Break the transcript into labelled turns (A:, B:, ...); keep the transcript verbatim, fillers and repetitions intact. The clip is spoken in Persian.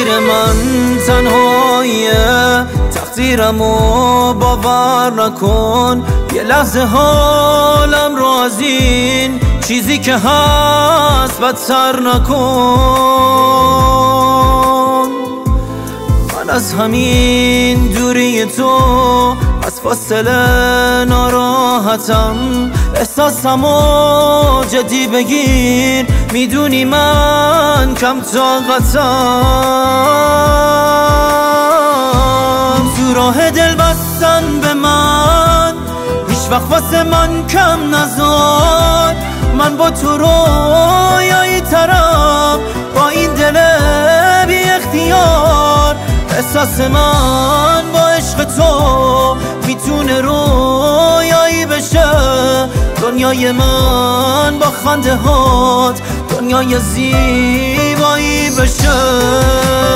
A: تقدیر من تنهاییه، تقدیرمو باور نکن. یه لحظه حالم رو از این چیزی که هست بدتر نکن. من از همین دوری تو، از فاصله ناراحتم. احساسمو جدی بگیر، میدونی من کم طاقتم. تو راه دل بستن به من هیچ وقت واسه من کم نذار. من با تو رویایی ترم، با این دل بی اختیار. احساس من با عشق تو میتونه رویایی بشه. دنیای من با خنده هات دنیای زیبایی بشه.